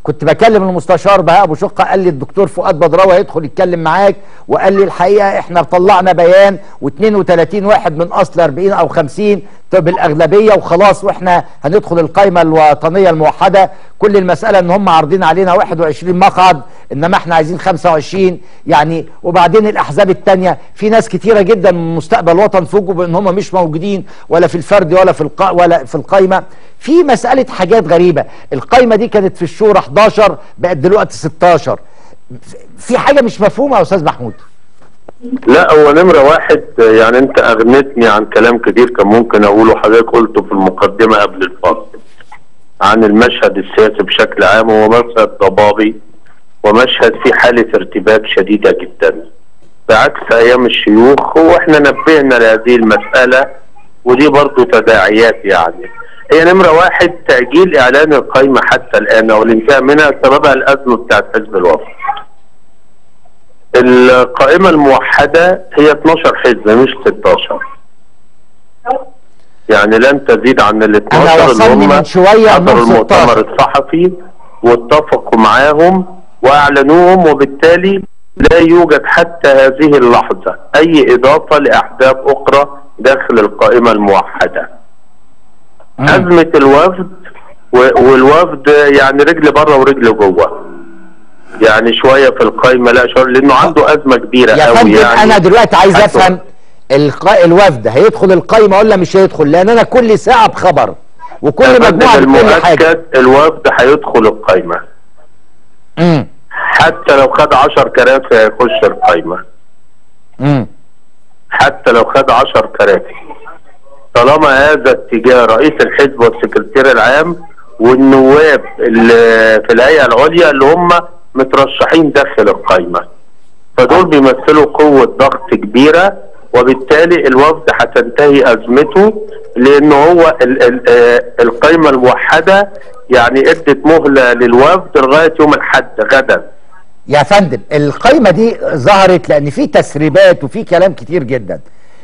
كنت بكلم المستشار بهاء ابو شقه، قال لي الدكتور فؤاد بدراوي هيدخل يتكلم معاك، وقال لي الحقيقه احنا طلعنا بيان و32 واحد من اصل 40 او 50 بالاغلبيه وخلاص، واحنا هندخل القائمه الوطنيه الموحده. كل المساله ان هم عارضين علينا 21 مقعد، انما احنا عايزين 25 يعني. وبعدين الاحزاب الثانيه في ناس كتيره جدا من مستقبل وطن فوجئوا بان هم مش موجودين ولا في الفرد ولا في القائمه. في مساله حاجات غريبه، القائمه دي كانت في الشورى 11 بقت دلوقتي 16. في حاجه مش مفهومه يا استاذ محمود. لا، هو نمرة واحد يعني انت اغنتني عن كلام كتير كان ممكن اقوله، حضرتك قلته في المقدمة قبل الفصل عن المشهد السياسي بشكل عام. هو مشهد ضبابي ومشهد فيه حالة ارتباك شديدة جدا بعكس ايام الشيوخ، واحنا نبهنا لهذه المسألة ودي برضو تداعيات. يعني هي نمرة واحد تأجيل اعلان القائمة حتى الان والانتهاء منها سببها الازمة بتاعت حزب الوفد. القائمة الموحدة هي 12 حزب مش 16، يعني لن تزيد عن ال 12 اللي هم حضروا المؤتمر الصحفي واتفقوا معاهم واعلنوهم، وبالتالي لا يوجد حتى هذه اللحظة اي اضافة لاحزاب اخرى داخل القائمة الموحدة. ازمة الوفد والوفد يعني رجل بره ورجل جوه، يعني شويه في القايمه لا شويه، لانه عنده ازمه كبيره قوي. يعني انا دلوقتي عايز افهم الوفد هيدخل القايمه ولا مش هيدخل؟ لان انا كل ساعه بخبر وكل مجموعه بكل حاجه. الوفد هيدخل القايمه حتى لو خد 10 كراسي هيخش القايمه. حتى لو خد 10 كراسي، طالما هذا اتجاه رئيس الحزب والسكرتير العام والنواب اللي في الهيئه العليا اللي هم مترشحين داخل القايمه، فدول بيمثلوا قوه ضغط كبيره، وبالتالي الوفد هتنتهي ازمته، لان هو القايمه الموحده يعني ادت مهله للوفد لغايه يوم الاحد غدا. يا فندم القايمه دي ظهرت لان في تسريبات وفي كلام كتير جدا.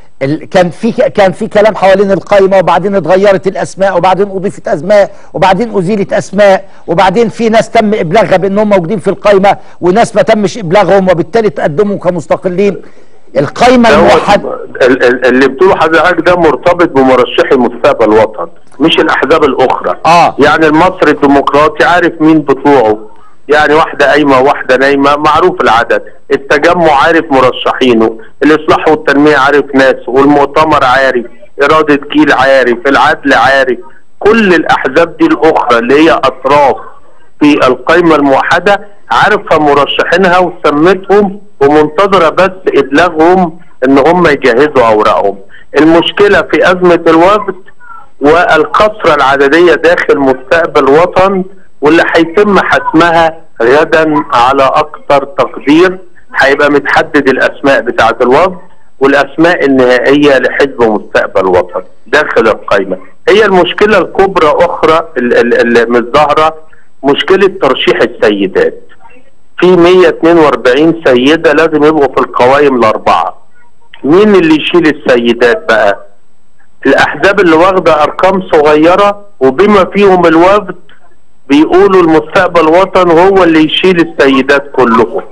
كان في كلام حوالين القايمه، وبعدين اتغيرت الاسماء، وبعدين اضيفت اسماء، وبعدين ازيلت اسماء، وبعدين في ناس تم ابلاغها بانهم موجودين في القايمه وناس ما تمش ابلاغهم وبالتالي تقدموا كمستقلين. القايمه الموحده اللي بتقوله حضرتك ده مرتبط بمرشحي مستقبل وطن مش الاحزاب الاخرى. يعني المصري الديمقراطي عارف مين بطوعه، يعني واحده قايمه وواحده نايمه معروف العدد، التجمع عارف مرشحينه، الاصلاح والتنميه عارف ناسه، والمؤتمر عارف، اراده جيل عارف، العدل عارف، كل الاحزاب دي الاخرى اللي هي اطراف في القائمه الموحده عارفه مرشحينها وسمتهم ومنتظره بس ابلاغهم ان هم يجهزوا اوراقهم. المشكله في ازمه الوفد والكثره العدديه داخل مستقبل وطن، واللي هيتم حسمها غدا على اكثر تقدير. هيبقى متحدد الاسماء بتاعه الوفد والاسماء النهائيه لحزب مستقبل وطن داخل القائمه. هي المشكله الكبرى اخرى اللي مش ظاهره مشكله ترشيح السيدات. في 142 سيده لازم يبقوا في القوائم الاربعه. مين اللي يشيل السيدات بقى؟ الاحزاب اللي واخده ارقام صغيره وبما فيهم الوفد بيقولوا المستقبل وطن هو اللي يشيل السيدات كلهم،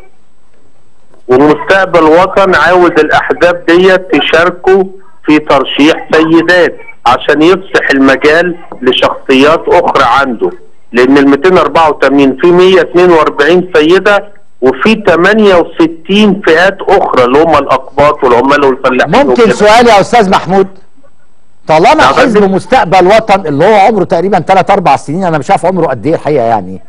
ومستقبل وطن عاوز الاحزاب ديت تشاركوا في ترشيح سيدات عشان يفسح المجال لشخصيات اخرى عنده، لان ال 284 في 142 سيده وفي 68 فئات اخرى اللي هم الاقباط والعمال والفلاحين. ممكن سؤال يا استاذ محمود؟ طالما حزب مستقبل وطن اللي هو عمره تقريبا 3-4 سنين، انا مش عارف عمره قد ايه الحقيقه يعني،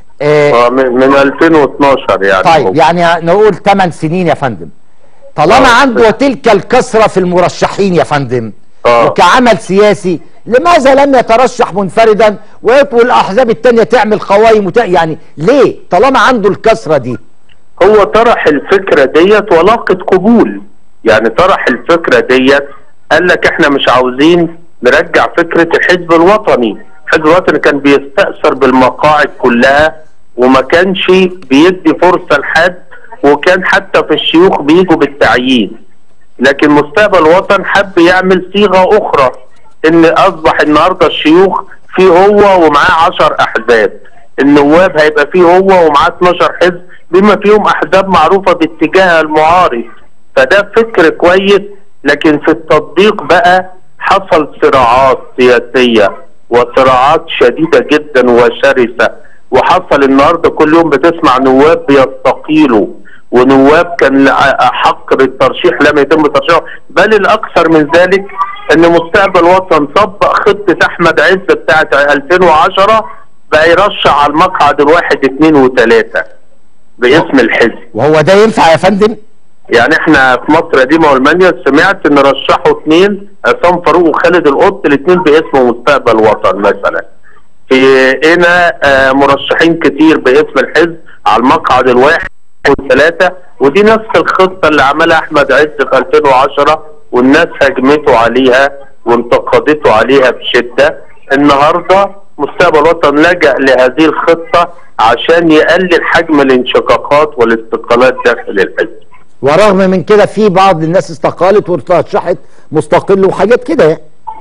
من 2012 يعني. طيب يعني نقول 8 سنين يا فندم. طالما عنده تلك الكثره في المرشحين يا فندم وكعمل سياسي، لماذا لم يترشح منفردا والاحزاب الثانيه تعمل قوائم يعني ليه طالما عنده الكثره دي؟ هو طرح الفكره ديت ولاقت قبول، يعني طرح الفكره ديت قال لك احنا مش عاوزين نرجع فكره الحزب الوطني. الحزب الوطني كان بيستأثر بالمقاعد كلها وما كانش بيدي فرصه لحد، وكان حتى في الشيوخ بيجوا بالتعيين. لكن مستقبل وطن حب يعمل صيغه اخرى، ان اصبح النهارده الشيوخ في هو ومعاه 10 احزاب، النواب هيبقى فيه هو ومعاه 12 حزب بما فيهم احزاب معروفه باتجاهها المعارض، فده فكر كويس. لكن في التطبيق بقى حصل صراعات سياسيه وصراعات شديده جدا وشرسه، وحصل النهارده كل يوم بتسمع نواب بيستقيلوا ونواب كان حق بالترشيح لم يتم ترشيحه، بل الاكثر من ذلك ان مستقبل وطن طبق خطه احمد عز بتاعه 2010 بقى يرشح على المقعد الواحد 2 و3 باسم الحزب. وهو ده ينفع يا فندم؟ يعني احنا في مصر القديمه والمانيا سمعت ان رشحوا 2 عصام فاروق وخالد القط الاثنين باسم مستقبل وطن مثلا. في هنا مرشحين كتير باسم الحزب على المقعد الواحد و3، ودي نفس الخطه اللي عملها احمد عز في 2010 والناس هجمته عليها وانتقدته عليها بشده. النهارده مستقبل وطن لجأ لهذه الخطه عشان يقلل حجم الانشقاقات والاستقالات داخل الحزب. ورغم من كده في بعض الناس استقالت وترشحت مستقل وحاجات كده.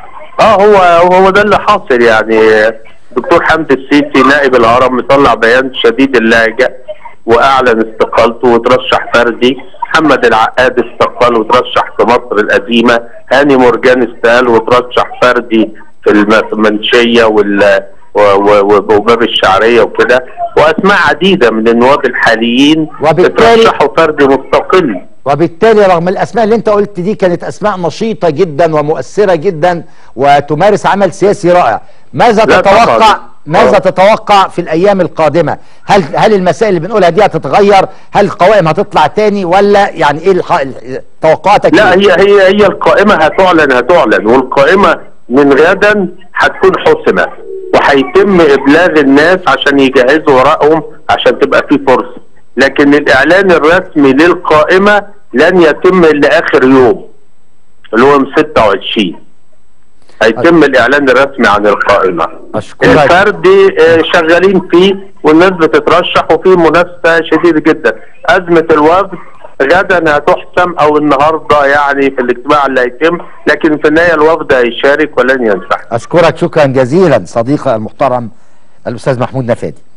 هو ده اللي حاصل. يعني دكتور حمدي السيسي نائب الهرم مطلع بيان شديد اللهجه واعلن استقالته وترشح فردي، محمد العقاد استقال وترشح في مصر القديمه، هاني مرجان استقال وترشح فردي في المنشيه وباب الشعريه وكده، واسماء عديده من النواب الحاليين ترشحوا فردي مستقل. وبالتالي رغم الاسماء اللي انت قلت دي كانت اسماء نشيطه جدا ومؤثره جدا وتمارس عمل سياسي رائع، ماذا تتوقع في الايام القادمه؟ هل المسائل اللي بنقولها دي هتتغير؟ هل القوائم هتطلع تاني ولا يعني ايه توقعاتك؟ لا هي القائمه هتعلن والقائمه من غدا هتكون حسمه وهيتم ابلاغ الناس عشان يجهزوا ورقهم عشان تبقى في فرصه، لكن الاعلان الرسمي للقائمه لن يتم الا اخر يوم اللي هو يوم 26 هيتم الاعلان الرسمي عن القائمه. الفردي شغالين فيه والناس بتترشح وفيه منافسه شديده جدا. ازمه الوفد غدا هتحسم او النهارده يعني في الاجتماع اللي هيتم، لكن في النهايه الوفد هيشارك ولن ينسحب. اشكرك شكرا جزيلا صديقي المحترم الاستاذ محمود نفادي.